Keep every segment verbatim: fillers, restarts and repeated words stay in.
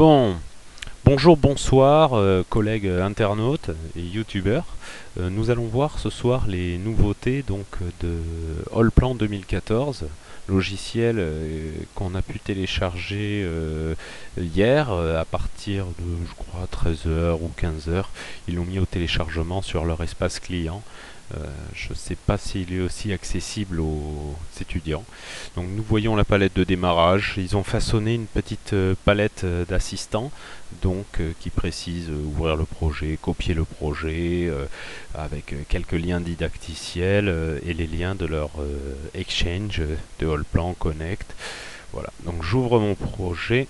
Bon, bonjour, bonsoir, euh, collègues internautes et youtubeurs. Euh, nous allons voir ce soir les nouveautés donc de Allplan deux mille quatorze, logiciel euh, qu'on a pu télécharger euh, hier euh, à partir de, je crois, treize heures ou quinze heures. Ils l'ont mis au téléchargement sur leur espace client. Euh, je ne sais pas s'il est aussi accessible aux étudiants. Donc nous voyons la palette de démarrage. Ils ont façonné une petite euh, palette euh, d'assistants donc euh, qui précise euh, ouvrir le projet, copier le projet euh, avec euh, quelques liens didacticiels euh, et les liens de leur euh, Exchange euh, de Allplan Connect. Voilà, donc j'ouvre mon projet.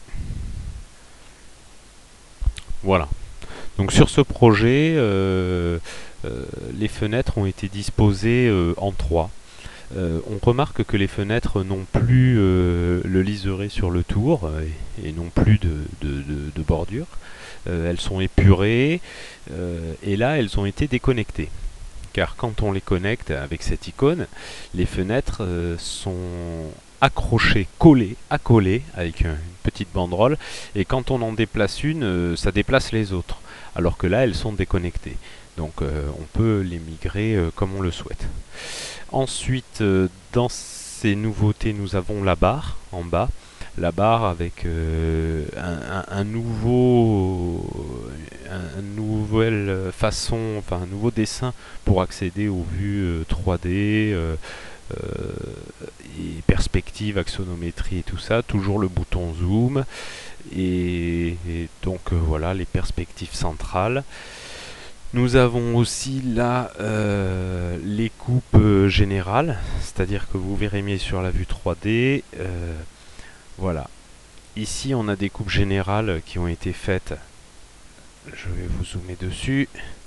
Voilà. Donc sur ce projet, euh, euh, les fenêtres ont été disposées euh, en trois. Euh, on remarque que les fenêtres n'ont plus euh, le liseré sur le tour euh, et, et n'ont plus de, de, de, de bordure. Euh, elles sont épurées euh, et là elles ont été déconnectées. Car quand on les connecte avec cette icône, les fenêtres euh, sont accrochées, collées, accolées avec une petite banderole, et quand on en déplace une, euh, ça déplace les autres. Alors que là, elles sont déconnectées. Donc euh, on peut les migrer euh, comme on le souhaite. Ensuite, euh, dans ces nouveautés, nous avons la barre en bas. La barre avec euh, un, un, un nouveau, un, une nouvelle façon, enfin un nouveau dessin pour accéder aux vues euh, trois D euh, euh, et perspective, axonométrie et tout ça. Toujours le bouton zoom et, et donc euh, voilà les perspectives centrales. Nous avons aussi là euh, les coupes euh, générales, c'est-à-dire que vous verrez mieux sur la vue trois D. Euh, voilà. Ici, on a des coupes générales qui ont été faites. Je vais vous zoomer dessus.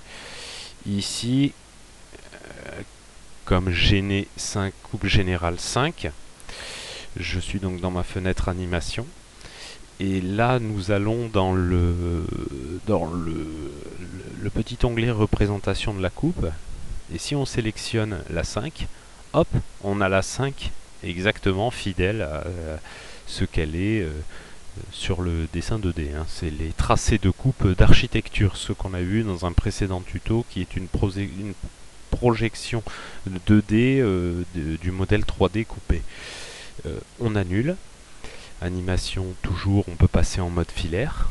Ici, euh, comme Gné cinq, coupe générale cinq. Je suis donc dans ma fenêtre animation. Et là, nous allons dans le, dans le, le, le petit onglet représentation de la coupe. Et si on sélectionne la cinq, hop, on a la cinq exactement fidèle à, à ce qu'elle est euh, sur le dessin deux D. Hein. C'est les tracés de coupe d'architecture, ce qu'on a vu dans un précédent tuto, qui est une, une projection deux D euh, de, du modèle trois D coupé. Euh, on annule. Animation, toujours, on peut passer en mode filaire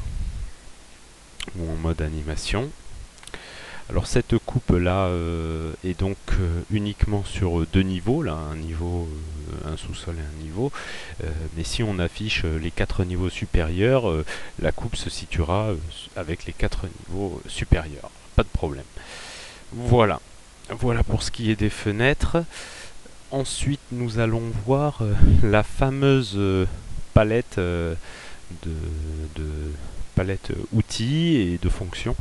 ou en mode animation. Alors cette coupe là euh, est donc euh, uniquement sur deux niveaux, là, un niveau, euh, un sous-sol et un niveau. Euh, mais si on affiche les quatre niveaux supérieurs, euh, la coupe se situera euh, avec les quatre niveaux supérieurs. Pas de problème. Voilà. Voilà pour ce qui est des fenêtres. Ensuite, nous allons voir euh, la fameuse euh, palette euh, de, de palette outils et de fonctions.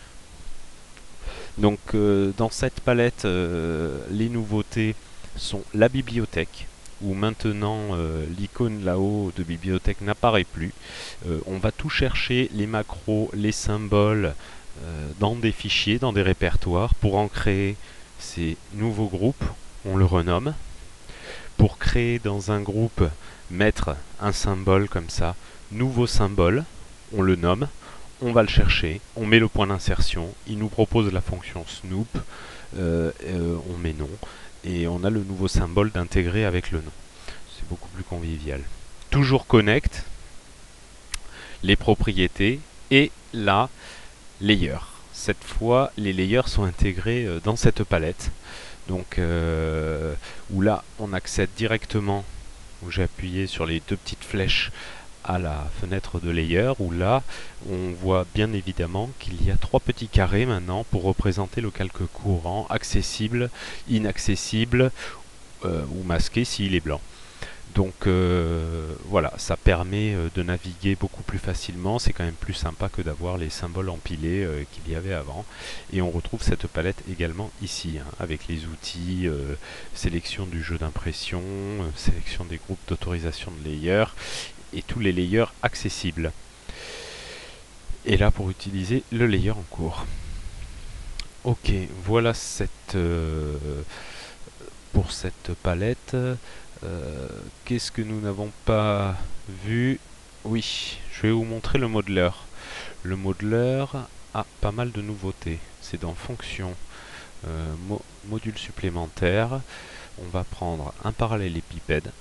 Donc euh, dans cette palette, euh, les nouveautés sont la bibliothèque, où maintenant euh, l'icône là-haut de bibliothèque n'apparaît plus. Euh, on va tout chercher, les macros, les symboles, euh, dans des fichiers, dans des répertoires, pour en créer ces nouveaux groupes. On le renomme. Pour créer dans un groupe, mettre un symbole comme ça, nouveau symbole, on le nomme. On va le chercher, on met le point d'insertion, il nous propose la fonction snoop, euh, euh, on met non, et on a le nouveau symbole d'intégrer avec le nom. C'est beaucoup plus convivial. Toujours connect, les propriétés, et là, layer. Cette fois, les layers sont intégrés euh, dans cette palette, donc euh, où là, on accède directement, où j'ai appuyé sur les deux petites flèches, à la fenêtre de layer, où là on voit bien évidemment qu'il y a trois petits carrés maintenant pour représenter le calque courant, accessible, inaccessible euh, ou masqué s'il est blanc. Donc euh, voilà, ça permet euh, de naviguer beaucoup plus facilement, c'est quand même plus sympa que d'avoir les symboles empilés euh, qu'il y avait avant. Et on retrouve cette palette également ici, hein, avec les outils, euh, sélection du jeu d'impression, euh, sélection des groupes d'autorisation de layer, et tous les layers accessibles. Et là pour utiliser le layer en cours. Ok, voilà cette euh, pour cette palette. Euh, Qu'est-ce que nous n'avons pas vu? Oui, je vais vous montrer le modeler. Le modeler a pas mal de nouveautés. C'est dans fonction, euh, mo module supplémentaire. On va prendre un parallélépipède.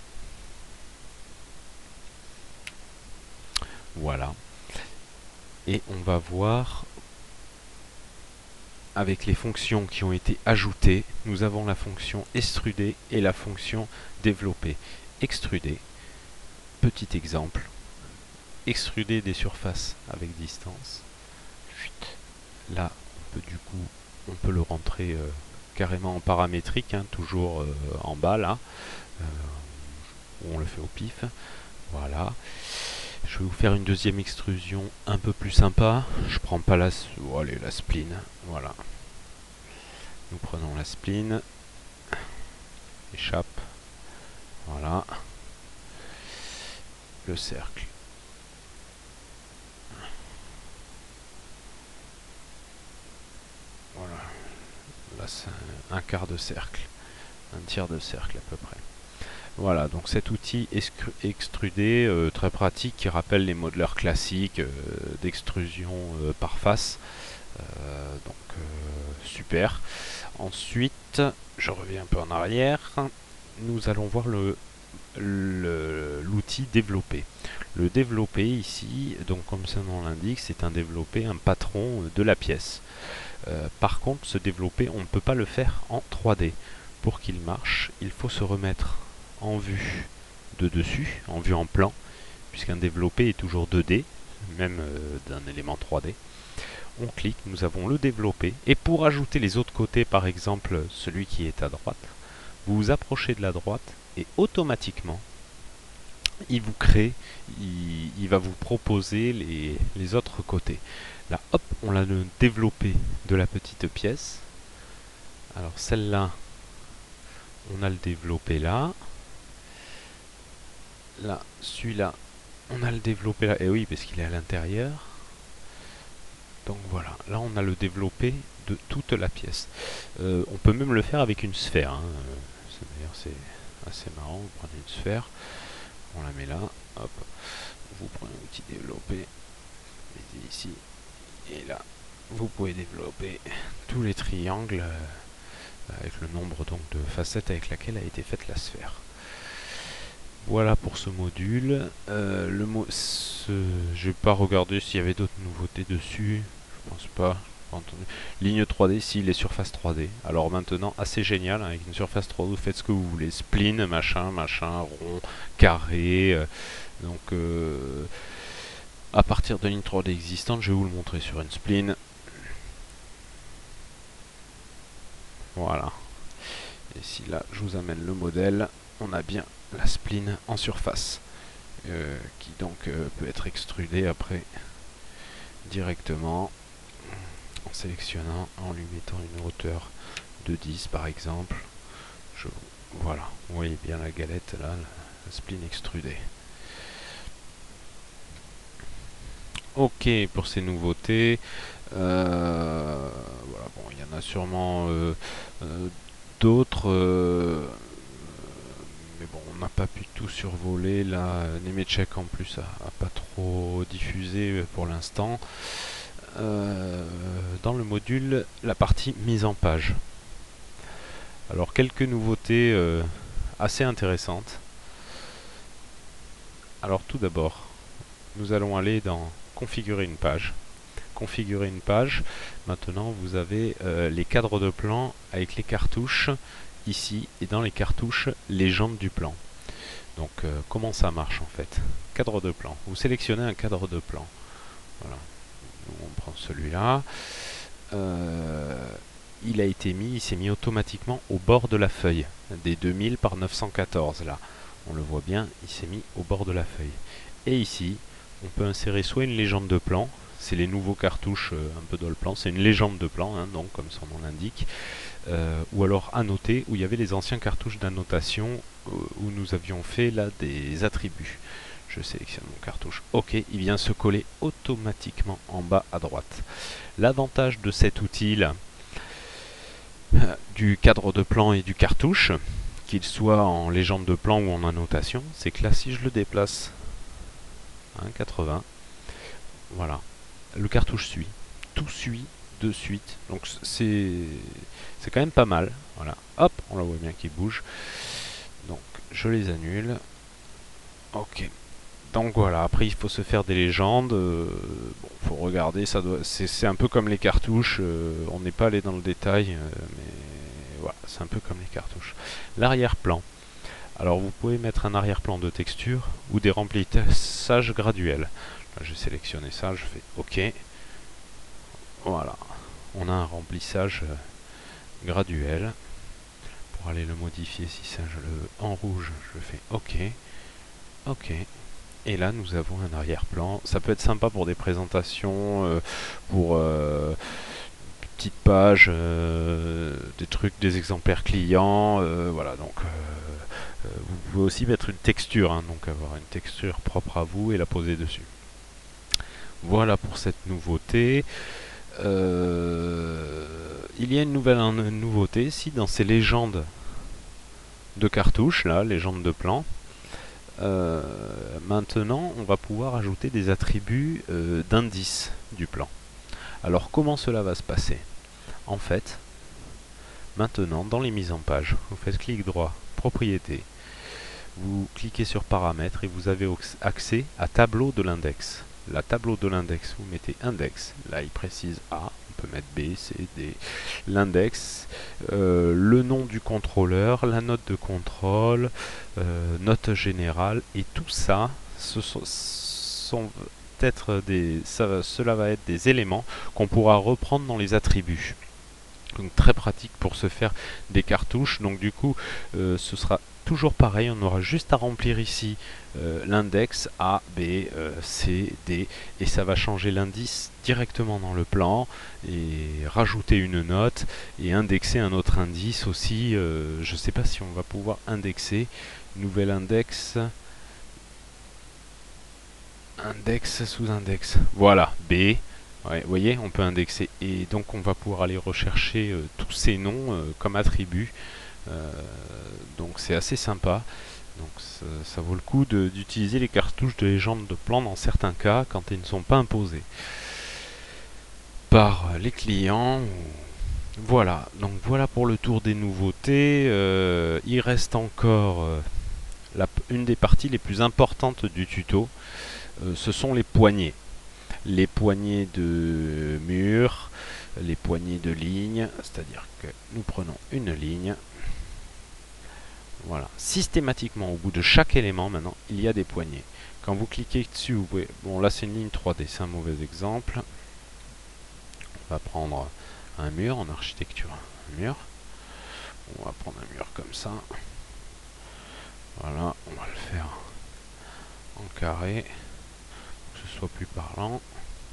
Voilà. Et on va voir avec les fonctions qui ont été ajoutées. Nous avons la fonction extruder et la fonction développer. Extruder, petit exemple. Extruder des surfaces avec distance. Là, on peut, du coup, on peut le rentrer euh, carrément en paramétrique, hein, toujours euh, en bas là. Euh, on le fait au pif. Voilà. Je vais vous faire une deuxième extrusion un peu plus sympa. Je prends pas la, oh, allez, la spline. Voilà. Nous prenons la spline. Échappe. Voilà. Le cercle. Voilà. Là, c'est un, un quart de cercle. Un tiers de cercle à peu près. Voilà, donc cet outil extrudé, euh, très pratique, qui rappelle les modeleurs classiques euh, d'extrusion euh, par face. Euh, donc euh, super. Ensuite, je reviens un peu en arrière. Nous allons voir le l'outil développer. Le développer ici, donc comme son nom l'indique, c'est un développé, un patron de la pièce. Euh, par contre, ce développé, on ne peut pas le faire en trois D. Pour qu'il marche, il faut se remettre en vue de dessus, en vue en plan, puisqu'un développé est toujours deux D, même euh, d'un élément trois D. On clique, nous avons le développé, et pour ajouter les autres côtés, par exemple celui qui est à droite, vous vous approchez de la droite, et automatiquement, il vous crée, il, il va vous proposer les, les autres côtés. Là, hop, on a le développé de la petite pièce. Alors celle-là, on a le développé là. Là, celui-là, on a le développé là. Et oui, parce qu'il est à l'intérieur. Donc voilà, là on a le développé de toute la pièce. Euh, on peut même le faire avec une sphère. Hein. D'ailleurs, c'est assez marrant. Vous prenez une sphère, on la met là. Hop, vous prenez un petit développé, mettez ici. Et là, vous pouvez développer tous les triangles euh, avec le nombre donc de facettes avec laquelle a été faite la sphère. Voilà pour ce module. Euh, le mo ce... Je vais pas regarder s'il y avait d'autres nouveautés dessus. Je pense pas. Ligne trois D, si, les surfaces trois D. Alors maintenant, assez génial, hein, avec une surface trois D, vous faites ce que vous voulez. Spline, machin, machin, rond, carré. Euh, donc, euh, à partir de ligne trois D existante, je vais vous le montrer sur une spline. Voilà. Et si là, je vous amène le modèle, on a bien la spline en surface, euh, qui donc euh, peut être extrudée après directement en sélectionnant, en lui mettant une hauteur de dix par exemple. Je, voilà, vous voyez bien la galette là, la, la spline extrudée. Ok pour ces nouveautés. Euh, voilà, bon, il y en a sûrement euh, euh, d'autres. Euh, mais bon, on n'a pas pu tout survoler. Là, Nemetschek en plus a, a pas trop diffusé pour l'instant. Euh, dans le module, la partie mise en page. Alors, quelques nouveautés euh, assez intéressantes. Alors, tout d'abord, nous allons aller dans configurer une page. Configurer une page. Maintenant, vous avez euh, les cadres de plan avec les cartouches ici, et dans les cartouches, les jantes du plan. Donc, euh, comment ça marche en fait? Cadre de plan. Vous sélectionnez un cadre de plan. Voilà. On prend celui-là. Euh, il a été mis, il s'est mis automatiquement au bord de la feuille. Des deux mille par neuf cent quatorze là. On le voit bien, il s'est mis au bord de la feuille. Et ici, on peut insérer soit une légende de plan. C'est les nouveaux cartouches euh, un peu dans le plan. C'est une légende de plan, hein, donc comme son nom l'indique. Euh, ou alors annoter, où il y avait les anciens cartouches d'annotation euh, où nous avions fait là des attributs. Je sélectionne mon cartouche. Ok, il vient se coller automatiquement en bas à droite. L'avantage de cet outil là, euh, du cadre de plan et du cartouche, qu'il soit en légende de plan ou en annotation, c'est que là si je le déplace hein, quatre-vingts. Voilà, le cartouche suit, tout suit de suite, donc c'est c'est quand même pas mal. Voilà, hop, on la voit bien qui bouge. Donc je les annule. Ok. Donc voilà, après il faut se faire des légendes. Euh, bon, faut regarder, ça doit. C'est un peu comme les cartouches. Euh, on n'est pas allé dans le détail, euh, mais voilà, c'est un peu comme les cartouches. L'arrière-plan. Alors vous pouvez mettre un arrière-plan de texture ou des remplissages graduels. Là, je vais sélectionner ça, je fais OK. Voilà, on a un remplissage euh, graduel. Pour aller le modifier, si ça je le veux en rouge, je fais OK. OK. Et là, nous avons un arrière-plan. Ça peut être sympa pour des présentations, euh, pour euh, petites pages, euh, des trucs, des exemplaires clients. Euh, voilà, donc euh, euh, vous pouvez aussi mettre une texture, hein, donc avoir une texture propre à vous et la poser dessus. Voilà pour cette nouveauté. Euh, il y a une nouvelle une nouveauté ici dans ces légendes de cartouches, là, légendes de plans. Euh, maintenant, on va pouvoir ajouter des attributs euh, d'indices du plan. Alors, comment cela va se passer? En fait, maintenant, dans les mises en page, vous faites clic droit, propriété, vous cliquez sur paramètres et vous avez accès à tableau de l'index. La tableau de l'index, vous mettez index, là il précise A, on peut mettre B, C, D, l'index, euh, le nom du contrôleur, la note de contrôle, euh, note générale, et tout ça, ce sont, sont être des, ça, cela va être des éléments qu'on pourra reprendre dans les attributs. Donc très pratique pour se faire des cartouches. Donc du coup, euh, ce sera toujours pareil, on aura juste à remplir ici euh, l'index A, B, euh, C, D, et ça va changer l'indice directement dans le plan, et rajouter une note, et indexer un autre indice aussi. Euh, je ne sais pas si on va pouvoir indexer. Nouvel index, index sous index. Voilà, B. Ouais, vous voyez, on peut indexer, et donc on va pouvoir aller rechercher euh, tous ces noms euh, comme attributs. Euh, donc c'est assez sympa. Donc ça, ça vaut le coup d'utiliser les cartouches de légende de plan dans certains cas quand ils ne sont pas imposés par les clients. Voilà, donc voilà pour le tour des nouveautés. Euh, il reste encore euh, la, une des parties les plus importantes du tuto. Euh, ce sont les poignées. Les poignées de mur, les poignées de ligne, c'est-à-dire que nous prenons une ligne. Voilà, systématiquement au bout de chaque élément maintenant il y a des poignées. Quand vous cliquez dessus, vous pouvez... bon là c'est une ligne trois D, c'est un mauvais exemple. On va prendre un mur en architecture, un mur. On va prendre un mur comme ça. Voilà, on va le faire en carré, pour que ce soit plus parlant.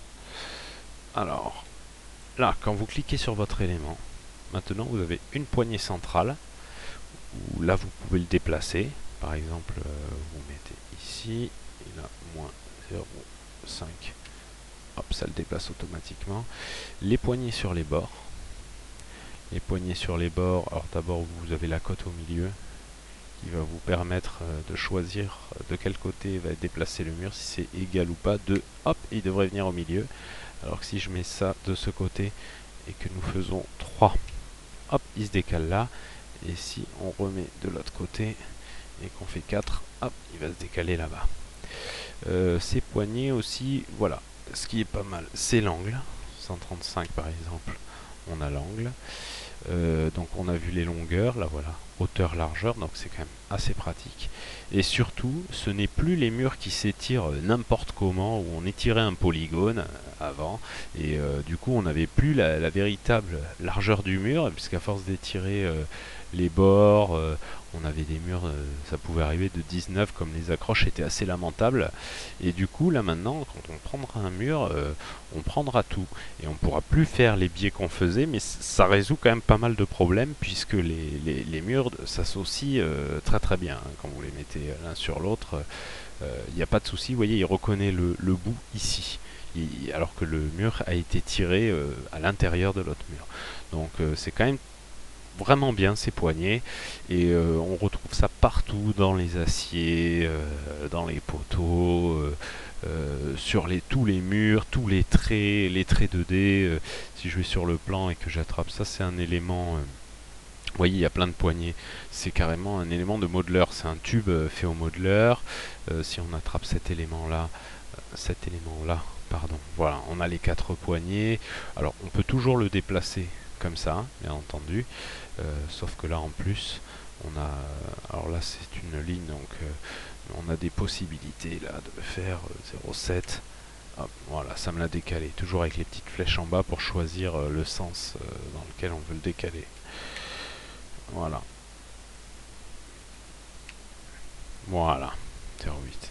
Alors, là, quand vous cliquez sur votre élément, maintenant vous avez une poignée centrale, où là vous pouvez le déplacer. Par exemple, euh, vous mettez ici, il a moins zéro virgule cinq. Hop, ça le déplace automatiquement. Les poignées sur les bords. Les poignées sur les bords, alors d'abord vous avez la cote au milieu, qui va vous permettre euh, de choisir de quel côté va déplacer le mur, si c'est égal ou pas. De hop, il devrait venir au milieu. Alors que si je mets ça de ce côté et que nous faisons trois, hop, il se décale là. Et si on remet de l'autre côté et qu'on fait quatre, hop, il va se décaler là-bas. Euh, ces poignées aussi, voilà, ce qui est pas mal, c'est l'angle. cent trente-cinq par exemple, on a l'angle. Euh, donc on a vu les longueurs, là voilà, hauteur, largeur, donc c'est quand même assez pratique. Et surtout, ce n'est plus les murs qui s'étirent n'importe comment, où on étirait un polygone avant, et euh, du coup on n'avait plus la, la véritable largeur du mur, puisqu'à force d'étirer euh, les bords, euh, on avait des murs, euh, ça pouvait arriver de dix-neuf, comme les accroches étaient assez lamentables. Et du coup, là maintenant, quand on prendra un mur, euh, on prendra tout. Et on pourra plus faire les biais qu'on faisait, mais ça résout quand même pas mal de problèmes, puisque les, les, les murs s'associent euh, très très bien. Hein, quand vous les mettez l'un sur l'autre, il euh, n'y a pas de souci. Vous voyez, il reconnaît le, le bout ici. Il, alors que le mur a été tiré euh, à l'intérieur de l'autre mur. Donc euh, c'est quand même vraiment bien ces poignées et euh, on retrouve ça partout dans les aciers, euh, dans les poteaux, euh, euh, sur les, tous les murs, tous les traits, les traits deux D. Euh, si je vais sur le plan et que j'attrape ça, c'est un élément... Euh, vous voyez, il y a plein de poignées. C'est carrément un élément de modeler. C'est un tube euh, fait au modeler. Euh, si on attrape cet élément-là, euh, cet élément-là, pardon, voilà, on a les quatre poignées. Alors, on peut toujours le déplacer comme ça, bien entendu. Euh, sauf que là, en plus, on a... Alors là, c'est une ligne, donc euh, on a des possibilités là de faire euh, zéro virgule sept. Hop, voilà, ça me l'a décalé. Toujours avec les petites flèches en bas pour choisir euh, le sens euh, dans lequel on veut le décaler. Voilà. Voilà. zéro virgule huit.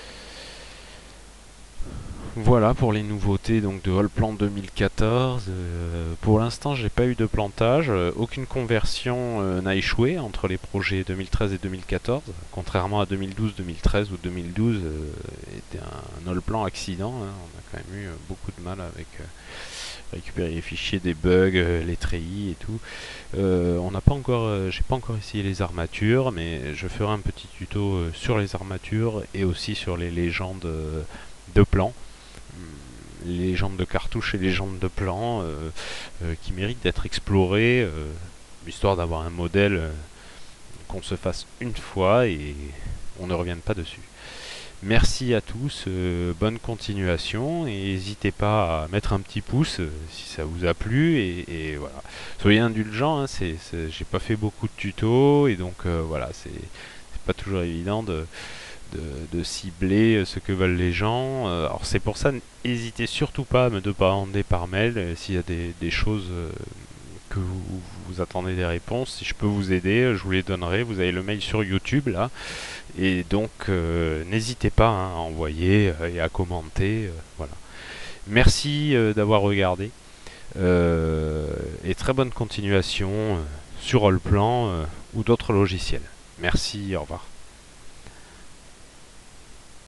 Voilà pour les nouveautés donc de Allplan deux mille quatorze. Euh, pour l'instant, j'ai pas eu de plantage. Euh, aucune conversion euh, n'a échoué entre les projets deux mille treize et deux mille quatorze, contrairement à deux mille douze, deux mille treize où deux mille douze euh, était un, un Allplan accident. Hein. On a quand même eu euh, beaucoup de mal avec euh, récupérer les fichiers, des bugs, euh, les treillis et tout. Euh, on n'a pas encore, euh, j'ai pas encore essayé les armatures, mais je ferai un petit tuto euh, sur les armatures et aussi sur les légendes euh, de plan. Les légendes de cartouches et les légendes de plan euh, euh, qui méritent d'être explorées, euh, histoire d'avoir un modèle euh, qu'on se fasse une fois et on ne revienne pas dessus. Merci à tous, euh, bonne continuation et n'hésitez pas à mettre un petit pouce euh, si ça vous a plu et, et voilà. Soyez indulgents, hein, c'est, c'est, j'ai pas fait beaucoup de tutos et donc euh, voilà, c'est, c'est pas toujours évident de, de, de cibler ce que veulent les gens. Euh, alors c'est pour ça, n'hésitez surtout pas à me demander par mail euh, s'il y a des, des choses euh, que vous, vous attendez des réponses. Si je peux vous aider, je vous les donnerai. Vous avez le mail sur YouTube là. Et donc, euh, n'hésitez pas hein, à envoyer euh, et à commenter. Euh, voilà. Merci euh, d'avoir regardé. Euh, et très bonne continuation euh, sur Allplan euh, ou d'autres logiciels. Merci, au revoir.